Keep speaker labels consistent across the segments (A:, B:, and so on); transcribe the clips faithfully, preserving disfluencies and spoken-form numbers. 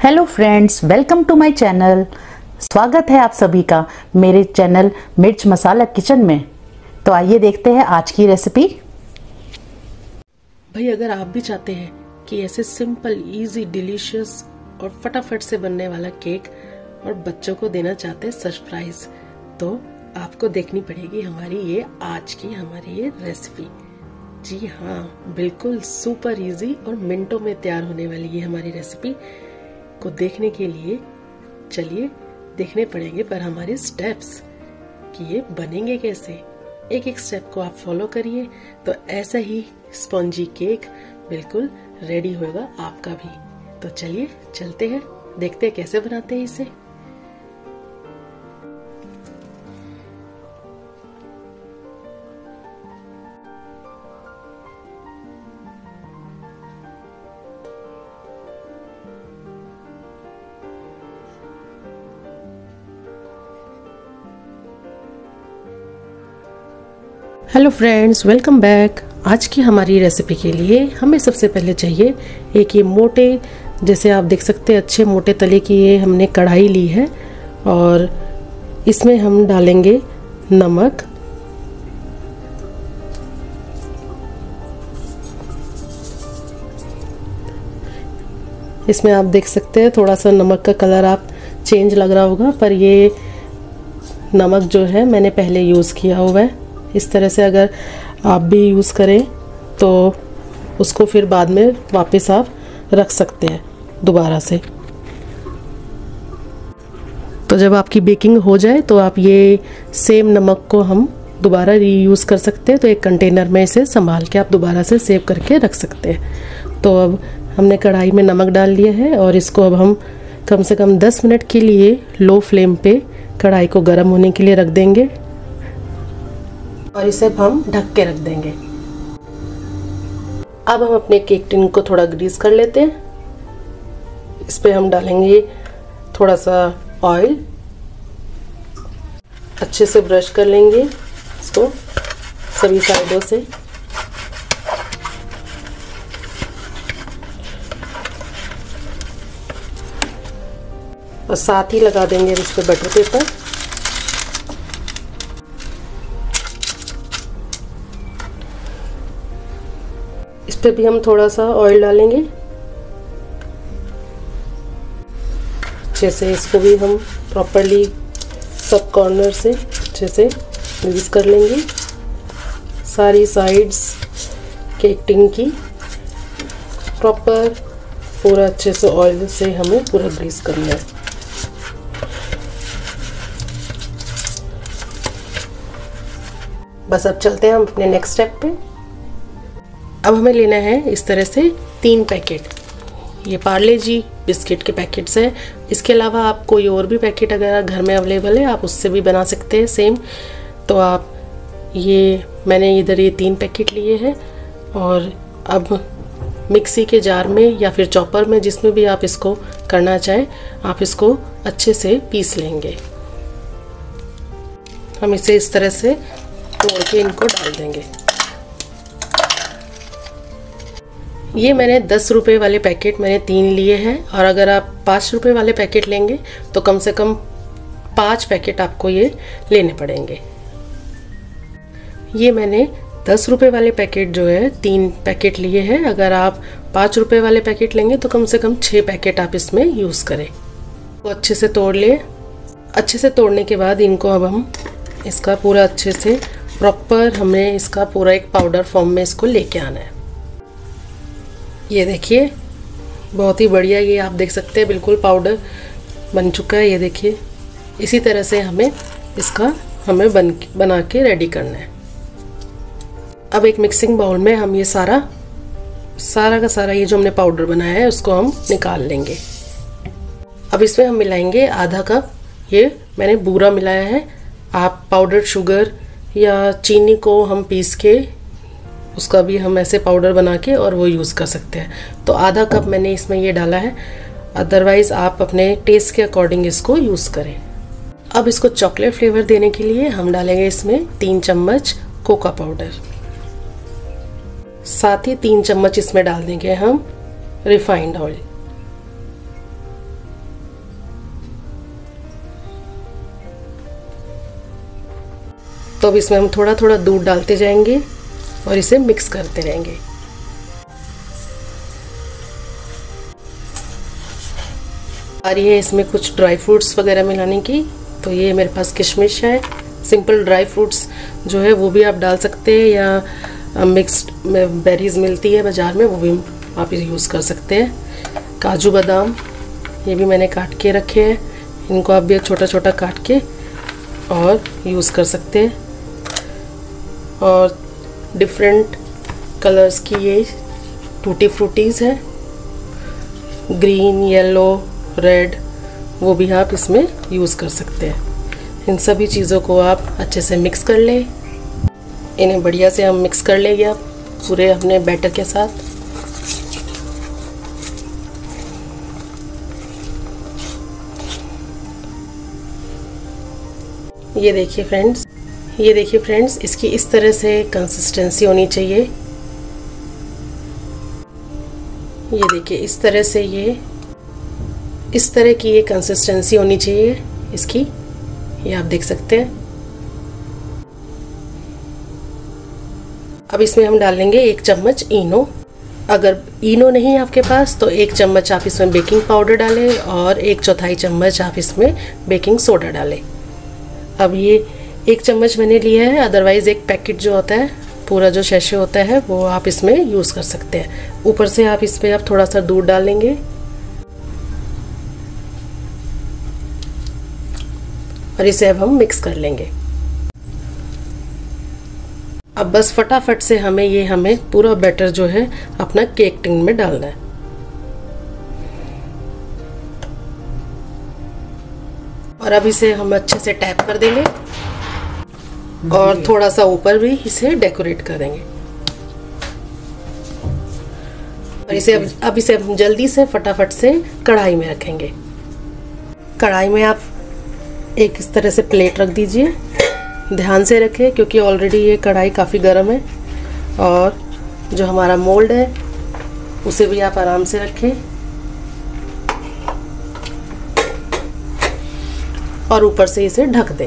A: Hello friends, welcome to my channel. स्वागत है आप सभी का मेरे चैनल मिर्च मसाला किचन में। तो आइए देखते हैं आज की रेसिपी।
B: भाई अगर आप भी चाहते हैं कि ऐसे सिंपल इजी डिलीशियस और फटाफट से बनने वाला केक और बच्चों को देना चाहते हैं सरप्राइज, तो आपको देखनी पड़ेगी हमारी ये आज की हमारी ये रेसिपी। जी हाँ, बिल्कुल सुपर इजी और मिनटों में तैयार होने वाली ये हमारी रेसिपी को देखने के लिए चलिए देखने पड़ेंगे पर हमारे स्टेप्स कि ये बनेंगे कैसे। एक एक स्टेप को आप फॉलो करिए तो ऐसा ही स्पॉन्जी केक बिल्कुल रेडी होगा आपका भी। तो चलिए चलते हैं, देखते हैं कैसे बनाते हैं इसे। Hello friends, welcome back. आज की हमारी रेसिपी के लिए हमें सबसे पहले चाहिए एक ये मोटे, जैसे आप देख सकते हैं अच्छे मोटे तले की ये हमने कढ़ाई ली है और इसमें हम डालेंगे नमक, इसमें आप देख सकते हैं थोड़ा सा नमक का कलर आप चेंज लग रहा होगा, पर ये नमक जो है मैंने पहले यूज़ किया हुआ है। इस तरह से अगर आप भी यूज़ करें तो उसको फिर बाद में वापस आप रख सकते हैं दोबारा से। तो जब आपकी बेकिंग हो जाए तो आप ये सेम नमक को हम दोबारा रीयूज़ कर सकते हैं। तो एक कंटेनर में इसे संभाल के आप दोबारा से सेव करके रख सकते हैं। तो अब हमने कढ़ाई में नमक डाल लिया है और इसको अब हम कम से कम दस मिनट के लिए लो फ्लेम पे कढ़ाई को गर्म होने के लिए रख देंगे और इसे हम ढक के रख देंगे। अब हम अपने केक टिन को थोड़ा ग्रीस कर लेते हैं। इस पे हम डालेंगे थोड़ा सा ऑयल, अच्छे से ब्रश कर लेंगे इसको सभी साइडों से। और साथ ही लगा देंगे इस पे बटर पेपर। इस पे भी हम थोड़ा सा ऑयल डालेंगे। अच्छे से इसको भी हम प्रॉपरली सब कॉर्नर से अच्छे से ग्रीस कर लेंगे। सारी साइड्स केक टिन की प्रॉपर पूरा अच्छे से ऑयल से हमें पूरा ग्रीस करना है। बस अब चलते हैं हम अपने नेक्स्ट स्टेप पे। अब हमें लेना है इस तरह से तीन पैकेट, ये पार्ले जी बिस्किट के पैकेट्स हैं। इसके अलावा आप कोई और भी पैकेट अगर घर में अवेलेबल है आप उससे भी बना सकते हैं सेम। तो आप ये मैंने इधर ये तीन पैकेट लिए हैं और अब मिक्सी के जार में या फिर चॉपर में, जिसमें भी आप इसको करना चाहें, आप इसको अच्छे से पीस लेंगे। हम इसे इस तरह से तोड़ के इनको डाल देंगे। ये मैंने दस रुपए वाले पैकेट मैंने तीन लिए हैं और अगर आप पाँच रुपए वाले पैकेट लेंगे तो कम से कम पाँच पैकेट आपको ये लेने पड़ेंगे। ये मैंने दस रुपए वाले पैकेट जो है तीन पैकेट लिए हैं। अगर आप पाँच रुपए वाले पैकेट लेंगे तो कम से कम छः पैकेट आप इसमें यूज़ करें। तो अच्छे से तोड़ लिए। अच्छे से तोड़ने के बाद इनको अब हम इसका पूरा अच्छे से प्रॉपर हमें इसका पूरा एक पाउडर फॉर्म में इसको लेके आना है। ये देखिए बहुत ही बढ़िया, ये आप देख सकते हैं बिल्कुल पाउडर बन चुका है। ये देखिए इसी तरह से हमें इसका हमें बन बना के रेडी करना है। अब एक मिक्सिंग बाउल में हम ये सारा सारा का सारा ये जो हमने पाउडर बनाया है उसको हम निकाल लेंगे। अब इसमें हम मिलाएंगे आधा कप, ये मैंने बूरा मिलाया है। आप पाउडर शुगर या चीनी को हम पीस के उसका भी हम ऐसे पाउडर बना के और वो यूज़ कर सकते हैं। तो आधा कप मैंने इसमें ये डाला है, अदरवाइज़ आप अपने टेस्ट के अकॉर्डिंग इसको यूज़ करें। अब इसको चॉकलेट फ्लेवर देने के लिए हम डालेंगे इसमें तीन चम्मच कोका पाउडर, साथ ही तीन चम्मच इसमें डाल देंगे हम रिफाइंड ऑयल। तो अब इसमें हम थोड़ा थोड़ा दूध डालते जाएंगे और इसे मिक्स करते रहेंगे। और ये इसमें कुछ ड्राई फ्रूट्स वगैरह मिलाने की, तो ये मेरे पास किशमिश है। सिंपल ड्राई फ्रूट्स जो है वो भी आप डाल सकते हैं, या मिक्स्ड बेरीज मिलती है बाज़ार में, वो भी आप यूज़ कर सकते हैं। काजू बादाम ये भी मैंने काट के रखे हैं, इनको आप भी छोटा छोटा काट के और यूज़ कर सकते हैं। और डिफरेंट कलर्स की ये टूटी फ्रूटीज़ है, ग्रीन, येलो, रेड, वो भी आप इसमें यूज़ कर सकते हैं। इन सभी चीज़ों को आप अच्छे से मिक्स कर लें। इन्हें बढ़िया से हम मिक्स कर लेंगे आप पूरे अपने बैटर के साथ। ये देखिए फ्रेंड्स, ये देखिए फ्रेंड्स, इसकी इस तरह से कंसिस्टेंसी होनी चाहिए। ये देखिए इस तरह से, ये इस तरह की ये कंसिस्टेंसी होनी चाहिए इसकी, ये आप देख सकते हैं। अब इसमें हम डालेंगे एक चम्मच इनो। अगर इनो नहीं है आपके पास तो एक चम्मच आप इसमें बेकिंग पाउडर डालें और एक चौथाई चम्मच आप इसमें बेकिंग सोडा डालें। अब ये एक चम्मच मैंने लिया है, अदरवाइज़ एक पैकेट जो होता है, पूरा जो शैशे होता है, वो आप इसमें यूज़ कर सकते हैं। ऊपर से आप इस पर आप थोड़ा सा दूध डालेंगे और इसे अब हम मिक्स कर लेंगे। अब बस फटाफट से हमें ये हमें पूरा बैटर जो है अपना केक टिन में डालना है। और अब इसे हम अच्छे से टैप कर देंगे और थोड़ा सा ऊपर भी इसे डेकोरेट कर देंगे। और इसे अब, अब इसे हम जल्दी से फटाफट से कढ़ाई में रखेंगे। कढ़ाई में आप एक इस तरह से प्लेट रख दीजिए, ध्यान से रखें क्योंकि ऑलरेडी ये कढ़ाई काफ़ी गर्म है। और जो हमारा मोल्ड है उसे भी आप आराम से रखें और ऊपर से इसे ढक दें।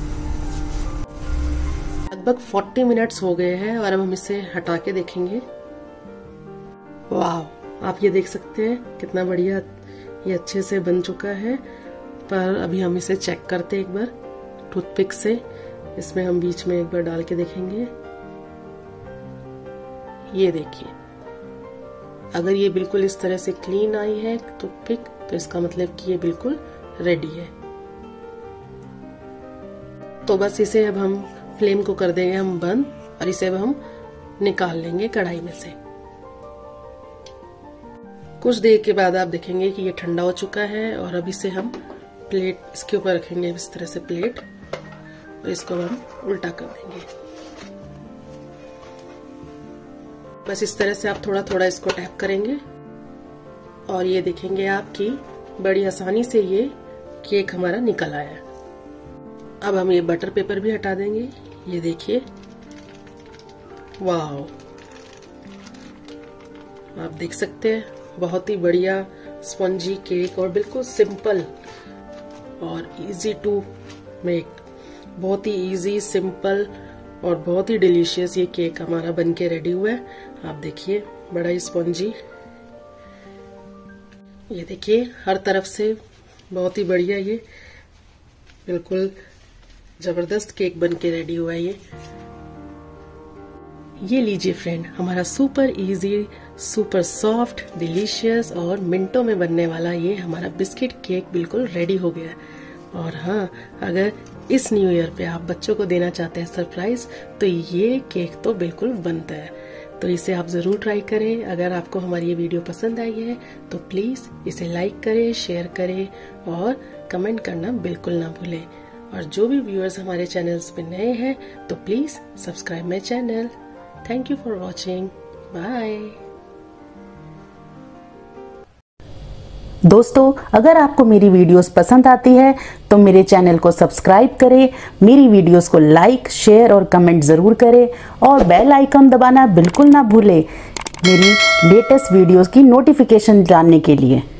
B: लगभग चालीस मिनट्स हो गए हैं और अब हम इसे हटा के देखेंगे। वाह, आप ये देख सकते हैं कितना बढ़िया ये अच्छे से बन चुका है। पर अभी हम इसे चेक करते हैं एक बार टूथपिक से। इसमें हम बीच में एक बार डाल के देखेंगे। ये देखिए, अगर ये बिल्कुल इस तरह से क्लीन आई है टूथपिक तो इसका मतलब कि ये बिल्कुल रेडी है। तो बस इसे अब हम फ्लेम को कर देंगे हम बंद और इसे अब हम निकाल लेंगे कढ़ाई में से। कुछ देर के बाद आप देखेंगे कि ये ठंडा हो चुका है और अब इसे हम प्लेट इसके ऊपर रखेंगे, इस तरह से प्लेट, और इसको हम उल्टा कर देंगे। बस इस तरह से आप थोड़ा थोड़ा इसको टैप करेंगे और ये देखेंगे आप कि बड़ी आसानी से ये केक हमारा निकल आया। अब हम ये बटर पेपर भी हटा देंगे। ये देखिए, वाह, आप देख सकते हैं बहुत ही बढ़िया स्पंजी केक और बिल्कुल सिंपल और इजी टू मेक। बहुत ही इजी, सिंपल और बहुत ही डिलीशियस ये केक हमारा बनके रेडी हुआ है। आप देखिए, बड़ा ही स्पंजी, ये देखिए हर तरफ से बहुत ही बढ़िया, ये बिल्कुल जबरदस्त केक बनके रेडी हुआ है। ये ये लीजिए फ्रेंड, हमारा super easy, super soft, delicious और मिनटों में बनने वाला ये हमारा बिस्किट केक बिल्कुल रेडी हो गया। और हाँ, अगर इस न्यू ईयर पे आप बच्चों को देना चाहते हैं सरप्राइज तो ये केक तो बिल्कुल बनता है। तो इसे आप जरूर ट्राई करें। अगर आपको हमारी ये वीडियो पसंद आई है तो प्लीज इसे लाइक करें, शेयर करें और कमेंट करना बिल्कुल ना भूलें। और जो भी व्यूअर्स हमारे चैनल्स पे नए हैं तो please subscribe my channel. Thank you for watching, bye.
A: दोस्तों, अगर आपको मेरी वीडियोस पसंद आती है तो मेरे चैनल को सब्सक्राइब करें, मेरी वीडियोस को लाइक, शेयर और कमेंट ज़रूर करें और बेल आइकन दबाना बिल्कुल ना भूलें मेरी लेटेस्ट वीडियोस की नोटिफिकेशन जानने के लिए।